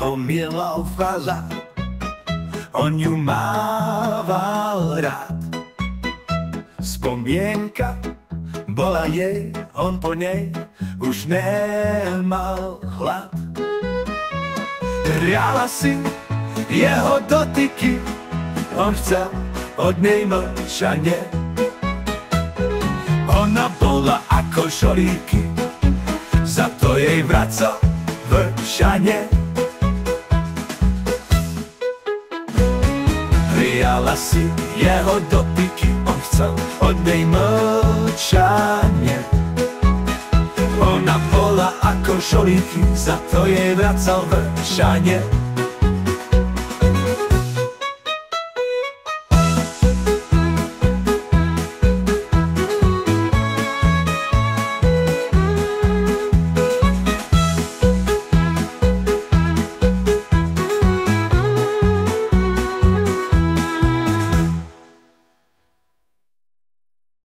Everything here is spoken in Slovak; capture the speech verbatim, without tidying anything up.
ho milovala, on ju mával rád. Spomienka bola jej, on po nej už nemal hlad. Riala si jeho dotyky, on chcel od nej mlčanie. Ona bola ako žolíky, za to jej vracal vršanie. Riala si jeho dotyky, on chcel od nej mlčanie. Ona bola ako žolíky, za to jej vracal vršanie.